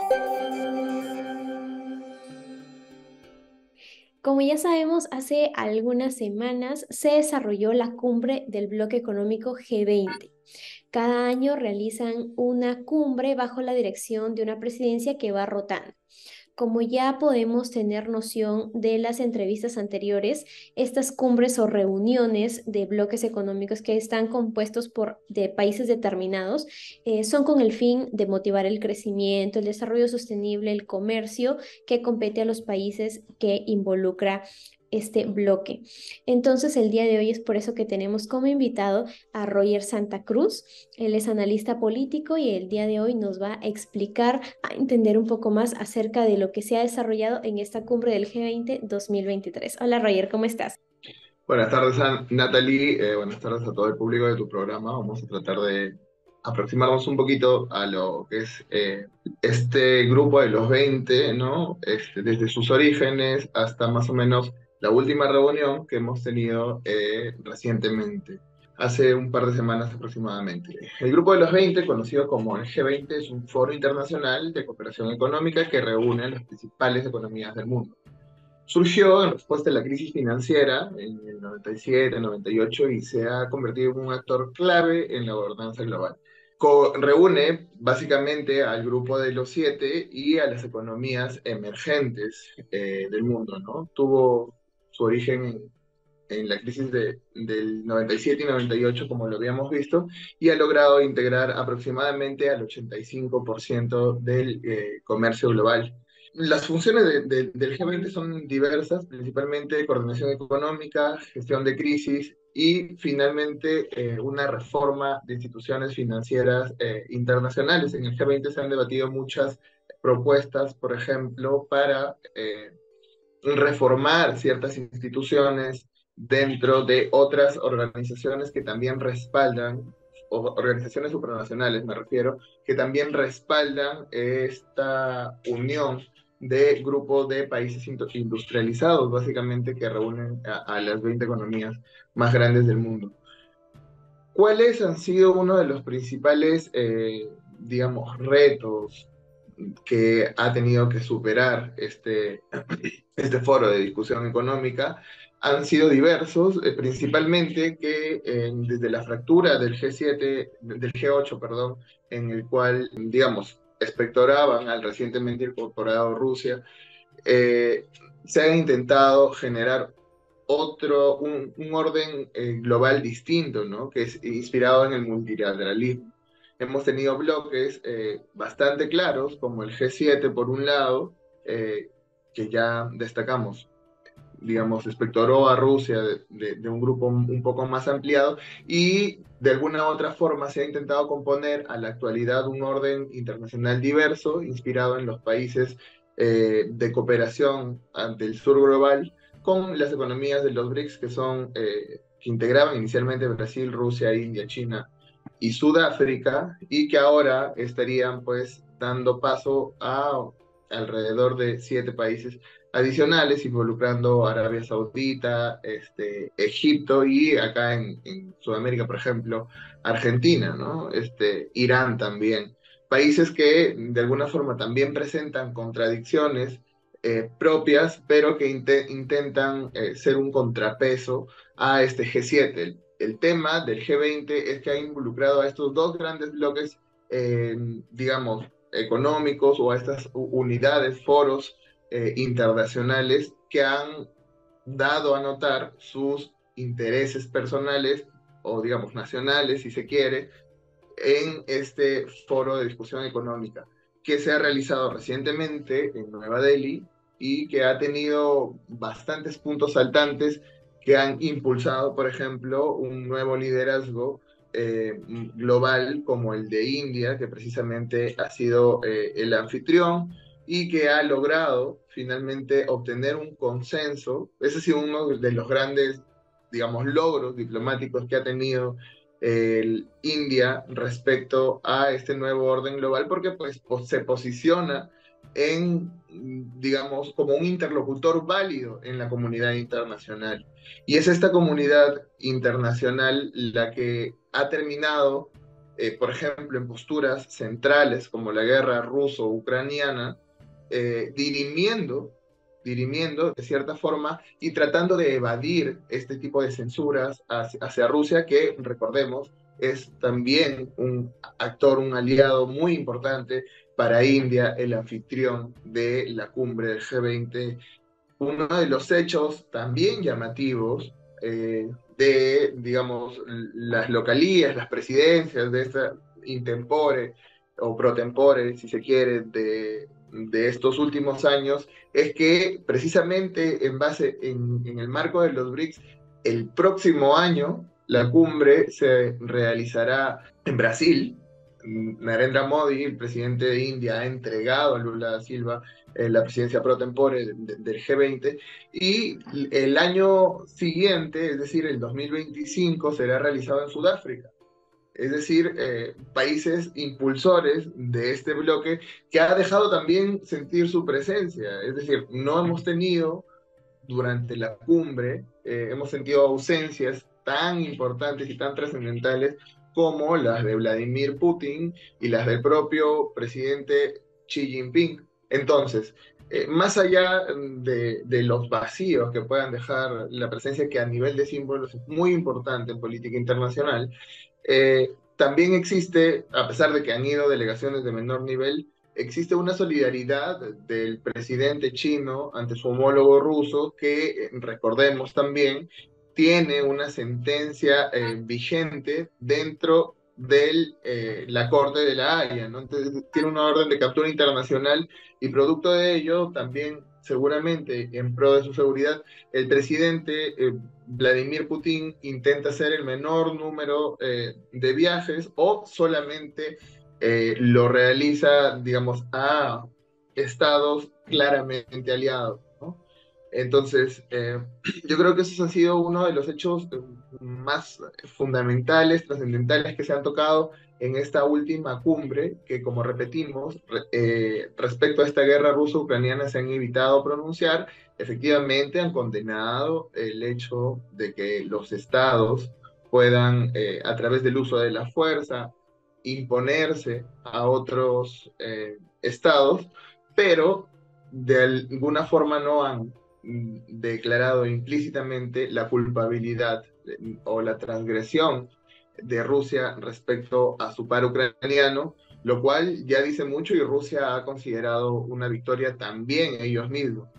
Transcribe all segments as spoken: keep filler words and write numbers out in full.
Como ya sabemos, hace algunas semanas se desarrolló la cumbre del bloque económico G veinte. Cada año realizan una cumbre bajo la dirección de una presidencia que va rotando. Como ya podemos tener noción de las entrevistas anteriores, estas cumbres o reuniones de bloques económicos que están compuestos por de países determinados eh, son con el fin de motivar el crecimiento, el desarrollo sostenible, el comercio que compete a los países que involucra este bloque. Entonces, el día de hoy es por eso que tenemos como invitado a Roger Santa Cruz. Él es analista político y el día de hoy nos va a explicar, a entender un poco más acerca de lo que se ha desarrollado en esta cumbre del G veinte dos mil veintitrés. Hola Roger, ¿cómo estás? Buenas tardes, An- Natalie. Eh, buenas tardes a todo el público de tu programa. Vamos a tratar de aproximarnos un poquito a lo que es eh, este grupo de los veinte, ¿no? Este, desde sus orígenes hasta más o menos la última reunión que hemos tenido eh, recientemente, hace un par de semanas aproximadamente. El grupo de los veinte, conocido como el G veinte, es un foro internacional de cooperación económica que reúne a las principales economías del mundo. Surgió en respuesta a la crisis financiera en el noventa y siete, noventa y ocho y se ha convertido en un actor clave en la gobernanza global. Co- reúne básicamente al grupo de los siete y a las economías emergentes eh, del mundo, ¿no? Tuvo su origen en, en la crisis de, del noventa y siete y noventa y ocho, como lo habíamos visto, y ha logrado integrar aproximadamente al ochenta y cinco por ciento del eh, comercio global. Las funciones de- de- del G veinte son diversas, principalmente coordinación económica, gestión de crisis y finalmente eh, una reforma de instituciones financieras eh, internacionales. En el G veinte se han debatido muchas propuestas, por ejemplo, para eh, reformar ciertas instituciones dentro de otras organizaciones que también respaldan, o organizaciones supranacionales me refiero, que también respaldan esta unión de grupos de países industrializados, básicamente que reúnen a, a las veinte economías más grandes del mundo. ¿Cuáles han sido uno de los principales, eh, digamos, retos que ha tenido que superar este, este foro de discusión económica? Han sido diversos, eh, principalmente que eh, desde la fractura del G siete, del G ocho, perdón, en el cual, digamos, espectoraban al recientemente incorporado Rusia, eh, se ha intentado generar otro, un, un orden eh, global distinto, ¿no? Que es inspirado en el multilateralismo. Hemos tenido bloques eh, bastante claros, como el G siete por un lado, eh, que ya destacamos, digamos, espectoró a Rusia de, de, de un grupo un, un poco más ampliado y de alguna u otra forma se ha intentado componer a la actualidad un orden internacional diverso, inspirado en los países eh, de cooperación ante el sur global, con las economías de los BRICS que son, eh, que integraban inicialmente Brasil, Rusia, India, China y Sudáfrica, y que ahora estarían pues dando paso a alrededor de siete países adicionales, involucrando Arabia Saudita, este, Egipto y acá en, en Sudamérica, por ejemplo, Argentina, ¿no? Este, Irán también. Países que de alguna forma también presentan contradicciones eh, propias, pero que inte- intentan eh, ser un contrapeso a este G siete. El, el tema del G veinte es que ha involucrado a estos dos grandes bloques, eh, digamos, económicos o a estas unidades, foros eh, internacionales que han dado a notar sus intereses personales o digamos nacionales, si se quiere, en este foro de discusión económica que se ha realizado recientemente en Nueva Delhi y que ha tenido bastantes puntos saltantes que han impulsado, por ejemplo, un nuevo liderazgo eh, global como el de India, que precisamente ha sido eh, el anfitrión y que ha logrado finalmente obtener un consenso. Ese ha sido uno de los grandes, digamos, logros diplomáticos que ha tenido el India respecto a este nuevo orden global, porque pues, pues, se posiciona en, digamos, como un interlocutor válido en la comunidad internacional. Y es esta comunidad internacional la que ha terminado eh, por ejemplo, en posturas centrales como la guerra ruso-ucraniana, eh, dirimiendo, dirimiendo de cierta forma y tratando de evadir este tipo de censuras hacia, hacia Rusia, que recordemos es también un actor, un aliado muy importante para India, el anfitrión de la cumbre del G veinte. Uno de los hechos también llamativos eh, de, digamos, las localías, las presidencias de esta intempore o pro tempore, si se quiere, de, de estos últimos años, es que precisamente en base, en, en el marco de los BRICS, el próximo año la cumbre se realizará en Brasil. Narendra Modi, el presidente de India, ha entregado a Lula da Silva eh, la presidencia pro tempore de, de, del G veinte, y el año siguiente, es decir, el dos mil veinticinco, será realizado en Sudáfrica. Es decir, eh, países impulsores de este bloque que ha dejado también sentir su presencia. Es decir, no hemos tenido durante la cumbre, eh, hemos sentido ausencias tan importantes y tan trascendentales como las de Vladimir Putin y las del propio presidente Xi Jinping. Entonces, eh, más allá de, de, los vacíos que puedan dejar la presencia, que a nivel de símbolos es muy importante en política internacional, eh, también existe, a pesar de que han ido delegaciones de menor nivel, existe una solidaridad del presidente chino ante su homólogo ruso que, recordemos también, tiene una sentencia eh, vigente dentro de eh, la Corte de la Haya, ¿no? Entonces tiene una orden de captura internacional y producto de ello también seguramente en pro de su seguridad, el presidente eh, Vladimir Putin intenta hacer el menor número eh, de viajes o solamente eh, lo realiza, digamos, a estados claramente aliados, ¿no? Entonces, eh, yo creo que eso ha sido uno de los hechos más fundamentales, trascendentales que se han tocado en esta última cumbre, que como repetimos, eh, respecto a esta guerra ruso-ucraniana se han evitado pronunciar. Efectivamente han condenado el hecho de que los estados puedan, eh, a través del uso de la fuerza, imponerse a otros eh, estados, pero de alguna forma no han declarado implícitamente la culpabilidad o la transgresión de Rusia respecto a su par ucraniano, lo cual ya dice mucho y Rusia ha considerado una victoria también ellos mismos.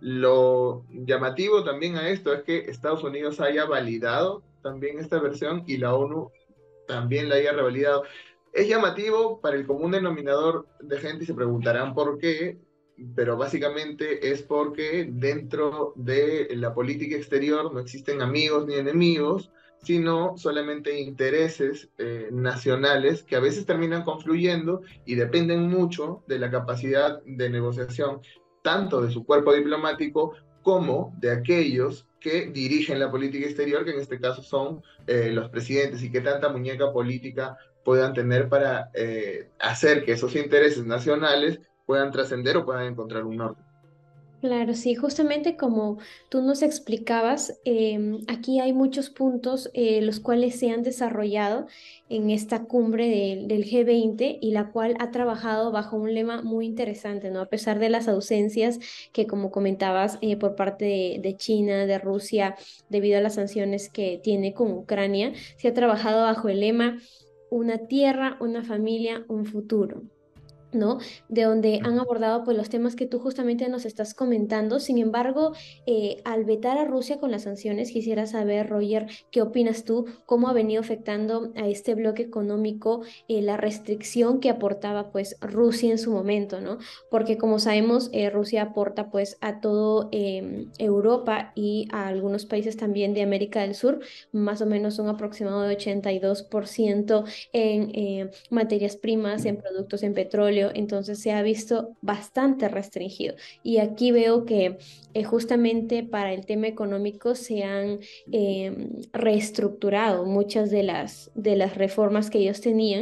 Lo llamativo también a esto es que Estados Unidos haya validado también esta versión y la ONU también la haya revalidado. Es llamativo para el común denominador de gente y se preguntarán por qué, pero básicamente es porque dentro de la política exterior no existen amigos ni enemigos, sino solamente intereses eh, nacionales que a veces terminan confluyendo y dependen mucho de la capacidad de negociación tanto de su cuerpo diplomático como de aquellos que dirigen la política exterior, que en este caso son eh, los presidentes, y que tanta muñeca política puedan tener para eh, hacer que esos intereses nacionales puedan trascender o puedan encontrar un norte. Claro, sí, justamente como tú nos explicabas, em, aquí hay muchos puntos eh, los cuales se han desarrollado en esta cumbre del del G veinte y la cual ha trabajado bajo un lema muy interesante, ¿no? A pesar de las ausencias que, como comentabas, eh, por parte de, de China, de Rusia, debido a las sanciones que tiene con Ucrania, se ha trabajado bajo el lema una tierra, una familia, un futuro. ¿No? De donde han abordado pues los temas que tú justamente nos estás comentando. Sin embargo, eh, al vetar a Rusia con las sanciones, quisiera saber, Roger, ¿qué opinas tú? ¿Cómo ha venido afectando a este bloque económico eh, la restricción que aportaba pues Rusia en su momento, ¿no? Porque como sabemos, eh, Rusia aporta pues a todo eh, Europa y a algunos países también de América del Sur, más o menos un aproximado de ochenta y dos por ciento en eh, materias primas, en productos, en petróleo, entonces se ha visto bastante restringido. Y aquí veo que eh, justamente para el tema económico se han eh, reestructurado muchas de las, de las reformas que ellos tenían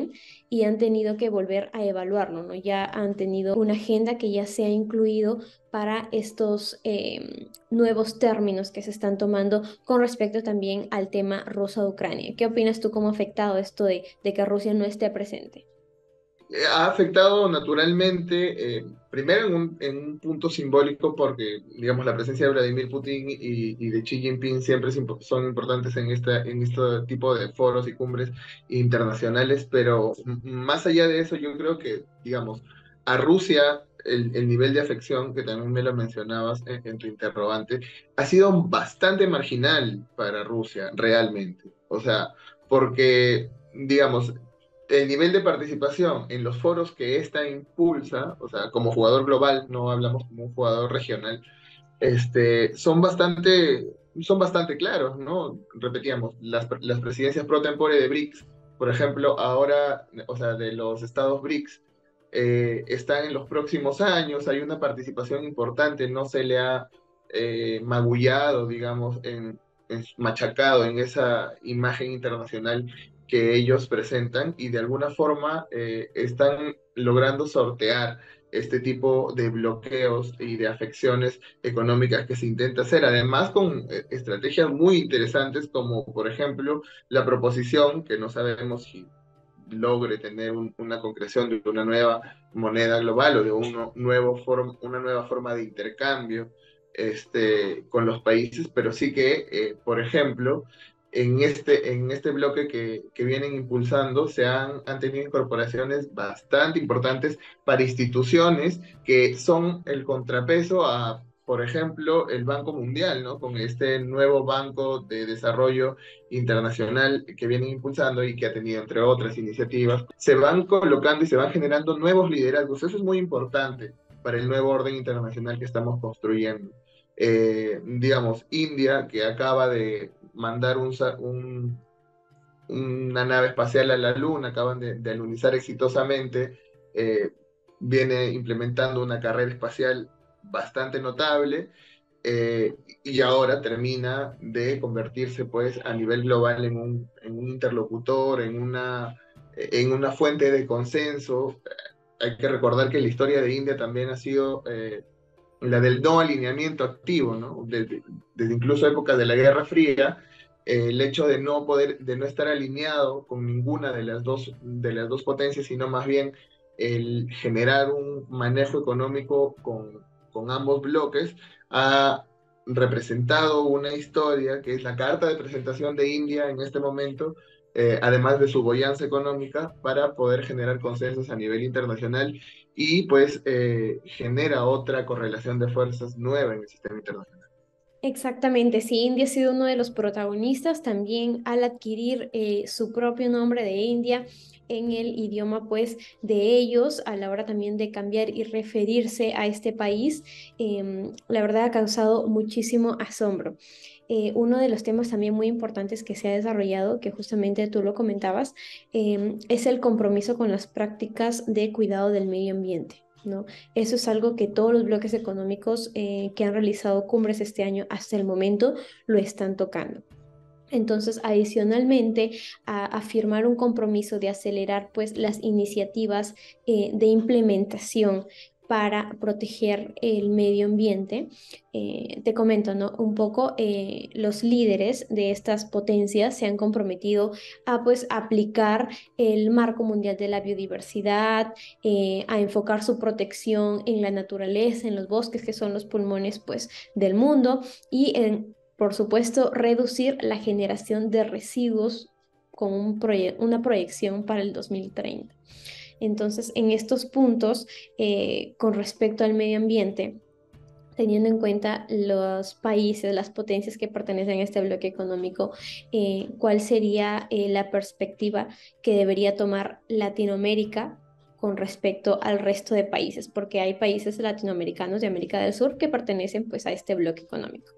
y han tenido que volver a evaluarlo, ¿no? Ya han tenido una agenda que ya se ha incluido para estos eh, nuevos términos que se están tomando con respecto también al tema Rusia-Ucrania. ¿Qué opinas tú cómo ha afectado esto de, de que Rusia no esté presente? Eh, Ha afectado naturalmente, eh, primero en un, en un punto simbólico, porque, digamos, la presencia de Vladimir Putin y, y de Xi Jinping siempre es impo- son importantes en, esta, en este tipo de foros y cumbres internacionales, pero m- más allá de eso, yo creo que, digamos, a Rusia el, el nivel de afección, que también me lo mencionabas en, en tu interrogante, ha sido bastante marginal para Rusia, realmente. O sea, porque, digamos, el nivel de participación en los foros que esta impulsa, o sea, como jugador global, no hablamos como un jugador regional, este, son bastante, son bastante claros, ¿no? Repetíamos, las, las presidencias pro tempore de BRICS, por ejemplo, ahora, o sea, de los estados BRICS, eh, están en los próximos años, hay una participación importante, no se le ha eh, magullado, digamos, en, en- machacado en esa imagen internacional que ellos presentan y de alguna forma eh, están logrando sortear este tipo de bloqueos y de afecciones económicas que se intenta hacer, además con eh, estrategias muy interesantes como por ejemplo la proposición, que no sabemos si logre tener un- una concreción de una nueva moneda global o de uno nuevo form- una nueva forma de intercambio este, con los países, pero sí que, eh, por ejemplo, en este, en este bloque que, que vienen impulsando se han, han tenido incorporaciones bastante importantes para instituciones que son el contrapeso a, por ejemplo, el Banco Mundial, ¿no? Con este nuevo Banco de Desarrollo Internacional que vienen impulsando y que ha tenido, entre otras iniciativas, se van colocando y se van generando nuevos liderazgos. Eso es muy importante para el nuevo orden internacional que estamos construyendo. Eh, digamos, India, que acaba de mandar un, un, una nave espacial a la Luna, acaban de, de alunizar exitosamente, eh, viene implementando una carrera espacial bastante notable eh, y ahora termina de convertirse pues a nivel global en un, en un interlocutor, en una, en una fuente de consenso. Hay que recordar que la historia de India también ha sido eh, la del no alineamiento activo, ¿no? Desde, desde incluso épocas de la Guerra Fría, eh, el hecho de no poder, de no estar alineado con ninguna de las dos, de las dos potencias, sino más bien el generar un manejo económico con, con ambos bloques, ha representado una historia que es la carta de presentación de India en este momento, eh, además de su boyanza económica, para poder generar consensos a nivel internacional y pues eh, genera otra correlación de fuerzas nueva en el sistema internacional. Exactamente, sí, India ha sido uno de los protagonistas también al adquirir eh, su propio nombre de India en el idioma pues de ellos a la hora también de cambiar y referirse a este país. Em, la verdad ha causado muchísimo asombro. Eh, uno de los temas también muy importantes que se ha desarrollado, que justamente tú lo comentabas, em, es el compromiso con las prácticas de cuidado del medio ambiente, ¿no? Eso es algo que todos los bloques económicos eh, que han realizado cumbres este año hasta el momento lo están tocando. Entonces, adicionalmente a, a firmar un compromiso de acelerar pues las iniciativas eh, de implementación para proteger el medio ambiente, eh, te comento, ¿no? Un poco eh, los líderes de estas potencias se han comprometido a pues aplicar el Marco Mundial de la Biodiversidad, eh, a enfocar su protección en la naturaleza, en los bosques que son los pulmones pues del mundo y en por supuesto, reducir la generación de residuos con un proye- una proyección para el dos mil treinta. Entonces, en estos puntos, eh, con respecto al medio ambiente, teniendo en cuenta los países, las potencias que pertenecen a este bloque económico, eh, ¿cuál sería eh, la perspectiva que debería tomar Latinoamérica con respecto al resto de países? Porque hay países latinoamericanos de América del Sur que pertenecen pues a este bloque económico.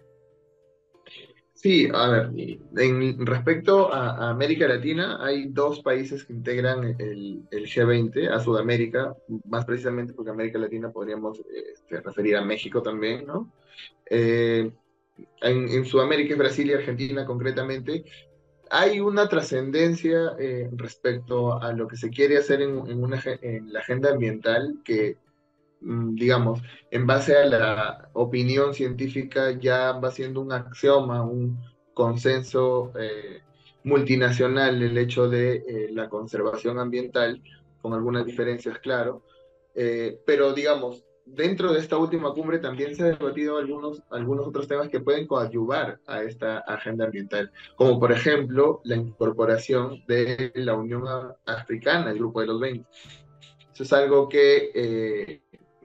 Sí, a ver, y en respecto a, a América Latina, hay dos países que integran el, el G veinte, a Sudamérica, más precisamente porque América Latina podríamos este, referir a México también, ¿no? Eh, en, en Sudamérica es Brasil y Argentina concretamente. hay una trascendencia eh, respecto a lo que se quiere hacer en, en una, agen- en la agenda ambiental que, mm, digamos, en base a la opinión científica ya va siendo un axioma, un consenso eh, multinacional el hecho de eh, la conservación ambiental, con algunas diferencias, claro. Eh, pero digamos, dentro de esta última cumbre también se ha debatido algunos, algunos otros temas que pueden coadyuvar a esta agenda ambiental, como por ejemplo la incorporación de la Unión Africana, el Grupo de los veinte. Eso es algo que eh,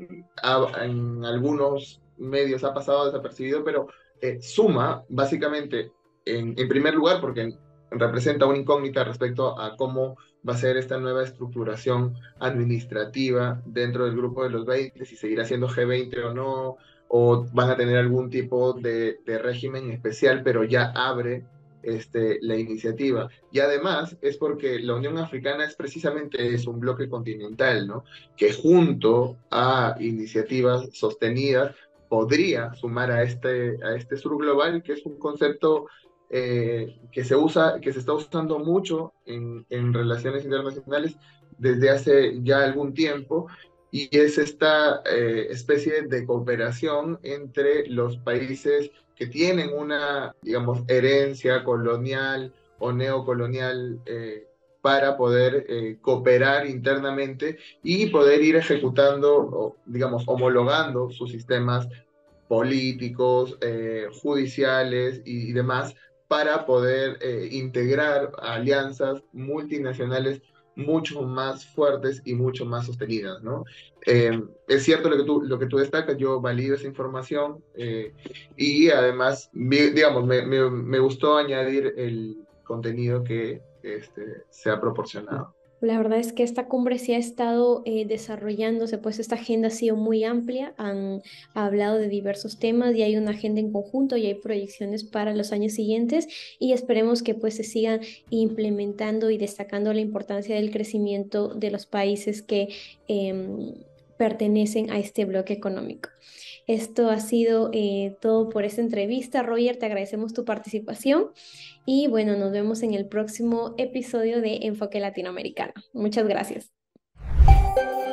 ha- en algunos medios ha pasado desapercibido, pero eh, suma básicamente, en, en primer lugar, porque representa una incógnita respecto a cómo va a ser esta nueva estructuración administrativa dentro del grupo de los veinte, si seguirá siendo G veinte o no, o van a tener algún tipo de, de régimen especial, pero ya abre este, la iniciativa. Y además es porque la Unión Africana es precisamente es un bloque continental, ¿no? Que junto a iniciativas sostenidas podría sumar a este, a este sur global, que es un concepto eh, que se usa, que se está usando mucho en, en relaciones internacionales desde hace ya algún tiempo, y es esta eh, especie de cooperación entre los países que tienen una, digamos, herencia colonial o neocolonial eh, para poder eh, cooperar internamente y poder ir ejecutando, o, digamos, homologando sus sistemas políticos, eh, judiciales y, y demás para poder eh, integrar alianzas multinacionales mucho más fuertes y mucho más sostenidas, ¿no? Eh, es cierto lo que tú, lo que tú destacas, yo valido esa información eh, y además, vi- digamos, me, me, me gustó añadir el contenido que este, se ha proporcionado. La verdad es que esta cumbre sí ha estado eh, desarrollándose, pues esta agenda ha sido muy amplia, han hablado de diversos temas y hay una agenda en conjunto y hay proyecciones para los años siguientes y esperemos que pues se sigan implementando y destacando la importancia del crecimiento de los países que em, pertenecen a este bloque económico. Esto ha sido eh, todo por esta entrevista. Roger, te agradecemos tu participación y bueno, nos vemos en el próximo episodio de Enfoque Latinoamericano. Muchas gracias.